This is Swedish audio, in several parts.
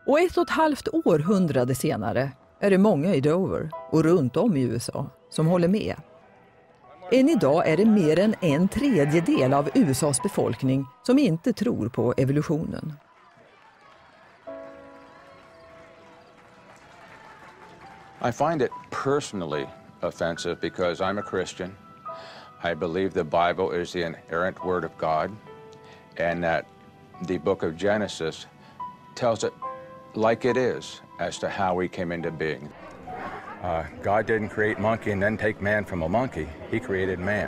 Och 1,5 århundrade senare är det många i Dover och runt om i USA som håller med. Än idag är det mer än 1/3 av USAs befolkning som inte tror på evolutionen. I find it personally offensive because I'm a Christian. I believe the Bible is the inerrant word of God and that the book of Genesis tells it like it is as to how we came into being. God didn't create monkey and then take man from a monkey. He created man.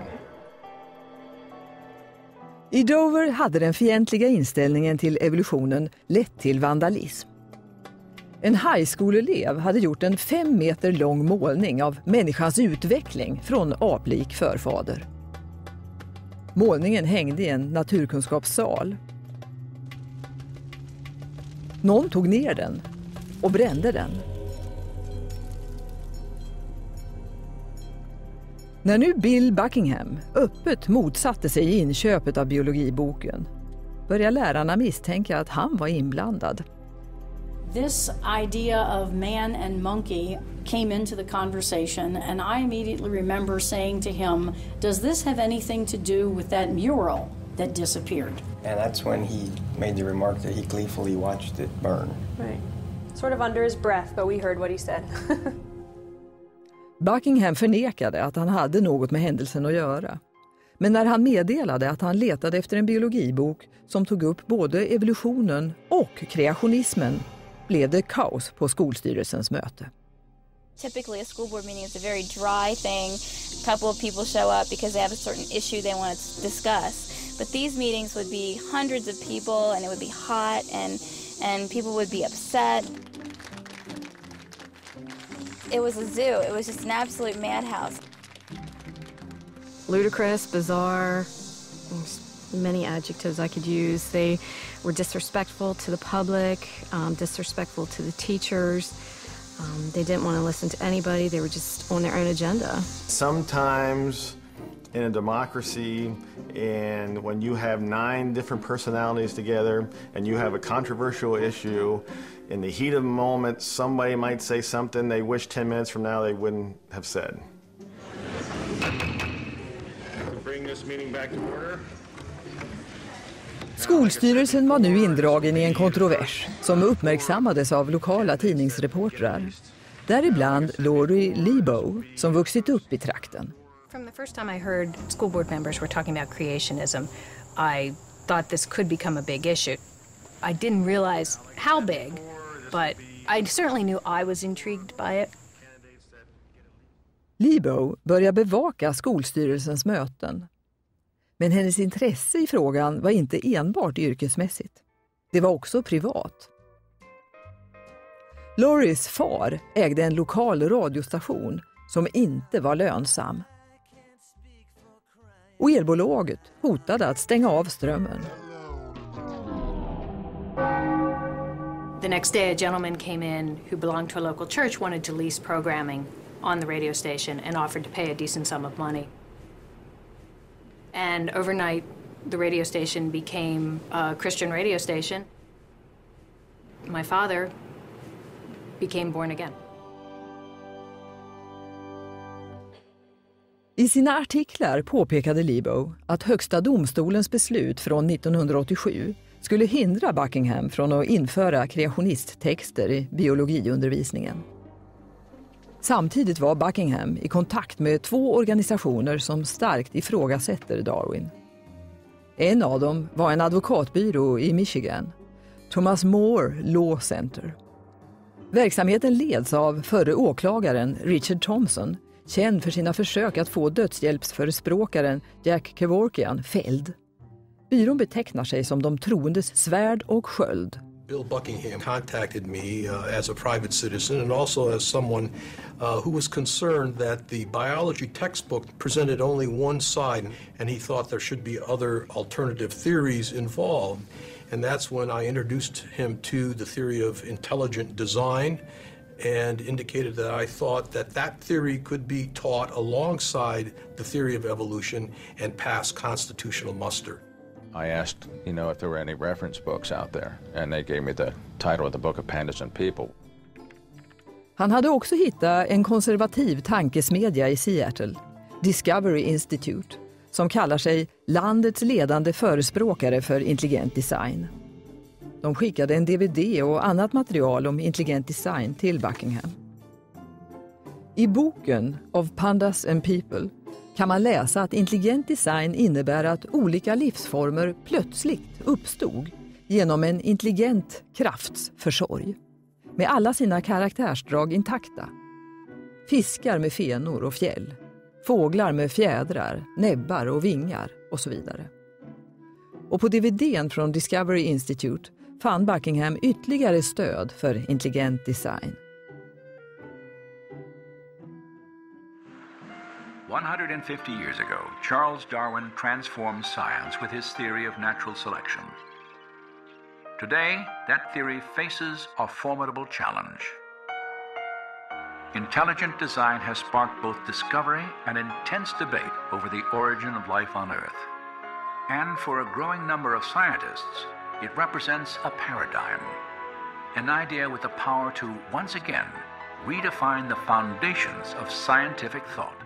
I Dover hade den fientliga inställningen till evolutionen lett till vandalism. En high school-elev hade gjort en 5 meter lång målning av människans utveckling från aplik förfader. Målningen hängde i en naturkunskapssal. Någon tog ner den och brände den. När nu Bill Buckingham öppet motsatte sig inköpet av biologiboken började lärarna misstänka att han var inblandad. This idea of man and monkey came into the conversation, and I immediately remember saying to him, "Does this have anything to do with that mural that disappeared?" And that's when he made the remark that he gleefully watched it burn. Right. Sort of under his breath, but we heard what he said. Buckingham förnekade att han hade något med händelsen att göra. Men när han meddelade att han letade efter en biologibok som tog upp både evolutionen och kreationismen blev det kaos på skolstyrelsens möte. Typically a school board meeting is a very dry thing. A couple of people show up because they have a certain issue they want to discuss. But these meetings would be hundreds of people and it would be hot and people would be upset. It was a zoo. It was just an absolute madhouse. Ludicrous, bizarre, many adjectives I could use. They were disrespectful to the public, disrespectful to the teachers. They didn't want to listen to anybody. They were just on their own agenda. Sometimes in a democracy, and when you have 9 different personalities together and you have a controversial issue, in the heat of the moment, somebody might say something they wish 10 minutes from now they wouldn't have said. To bring this meeting back to order. Skolstyrelsen var nu indragen i en kontrovers som uppmärksammades av lokala tidningsreportrar. Däribland Lori Lebow som vuxit upp i trakten. From the first time I heard school board members were talking about creationism, I thought this could become a big issue. I didn't realize how big, but I certainly knew I was intrigued by it. Lebow började bevaka skolstyrelsens möten. Men hennes intresse i frågan var inte enbart yrkesmässigt. Det var också privat. Loris far ägde en lokal radiostation som inte var lönsam. Och elbolaget hotade att stänga av strömmen. The next day a gentleman came in who belonged to a local church, wanted to lease programming on the radio station and offered to pay a decent sum of money. And overnight, the radio station became a Christian radio station. My father became born again. I sina artiklar påpekade Lebow att Högsta domstolens beslut från 1987 skulle hindra Buckingham från att införa kreationisttexter i biologiundervisningen. Samtidigt var Buckingham i kontakt med 2 organisationer som starkt ifrågasätter Darwin. En av dem var en advokatbyrå i Michigan, Thomas More Law Center. Verksamheten leds av förre åklagaren Richard Thompson, känd för sina försök att få dödshjälpsförespråkaren Jack Kevorkian fälld. Byrån betecknar sig som de troendes svärd och sköld. Bill Buckingham contacted me as a private citizen and also as someone who was concerned that the biology textbook presented only one side and he thought there should be other alternative theories involved. And that's when I introduced him to the theory of intelligent design and indicated that I thought that that theory could be taught alongside the theory of evolution and pass constitutional muster. I asked, if there were any reference books out there, and they gave me the title of the book of Pandas and People. Han hade också hittat en konservativ tankesmedja i Seattle, Discovery Institute, som kallar sig landets ledande förespråkare för intelligent design. De skickade en DVD och annat material om intelligent design till Buckingham. I boken Of Pandas and People kan man läsa att intelligent design innebär att olika livsformer plötsligt uppstod genom en intelligent krafts försorg, med alla sina karaktärsdrag intakta. Fiskar med fenor och fjäll, fåglar med fjädrar, näbbar och vingar och så vidare. Och på DVD:n från Discovery Institute fann Buckingham ytterligare stöd för intelligent design. 150 years ago, Charles Darwin transformed science with his theory of natural selection. Today, that theory faces a formidable challenge. Intelligent design has sparked both discovery and intense debate over the origin of life on Earth. And for a growing number of scientists, it represents a paradigm, an idea with the power to, once again, redefine the foundations of scientific thought.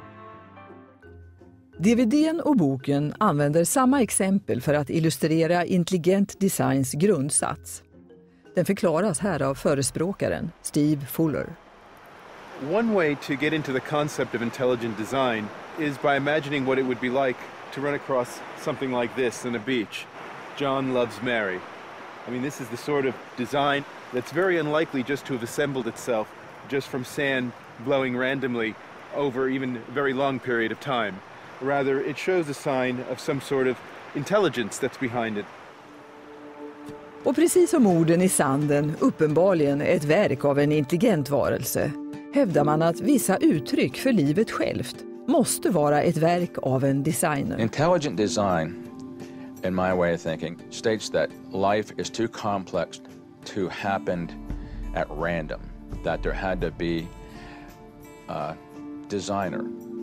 DVD:n och boken använder samma exempel för att illustrera intelligent designs grundsats. Den förklaras här av förespråkaren Steve Fuller. One way to get into the concept of intelligent design is by imagining what it would be like to run across something like this on a beach. John loves Mary. I mean, this is the sort of design that's very unlikely just to have assembled itself just from sand blowing randomly over even a very long period of time. Rather, it shows a sign of some sort of intelligence that's behind it. Och precis som orden i sanden uppenbarligen är ett verk av en intelligent varelse, hävdar man att vissa uttryck för livet självt måste vara ett verk av en designer. Intelligent design, in my way of thinking, states that life is too complex to happen at random, that there had to be a designer,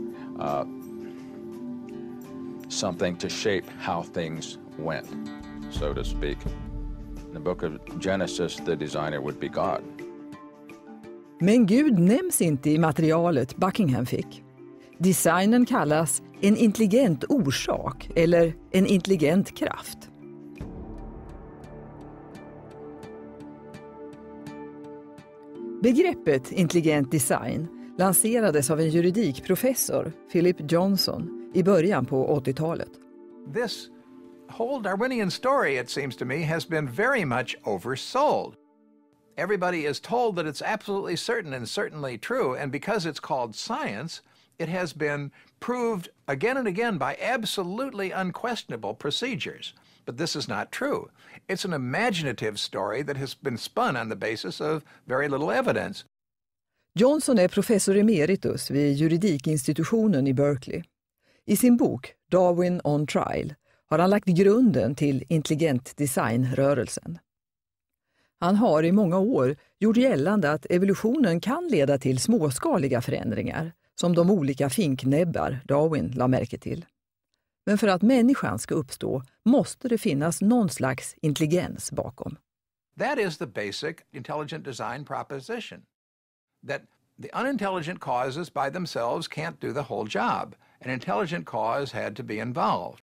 something to shape how things went, so to speak. In the book of Genesis, the designer would be God. Men Gud nämns inte i materialet Buckingham fick. Designen kallas en intelligent orsak eller en intelligent kraft. Begreppet intelligent design lanserades av en juridikprofessor, Philip Johnson, i början på 80-talet. This whole Darwinian story, it seems to me, has been very much oversold. Everybody is told that it's absolutely certain and certainly true, and because it's called science, it has been proved again and again by absolutely unquestionable procedures. But this is not true. It's an imaginative story that has been spun on the basis of very little evidence. Johnson är professor emeritus vid juridikinstitutionen i Berkeley. I sin bok Darwin on Trial har han lagt grunden till intelligent designrörelsen. Han har i många år gjort gällande att evolutionen kan leda till småskaliga förändringar, som de olika finknäbbar Darwin la märke till. Men för att människan ska uppstå måste det finnas någon slags intelligens bakom. That is the basic intelligent design proposition. That the unintelligent causes by themselves can't do the whole job. An intelligent cause had to be involved.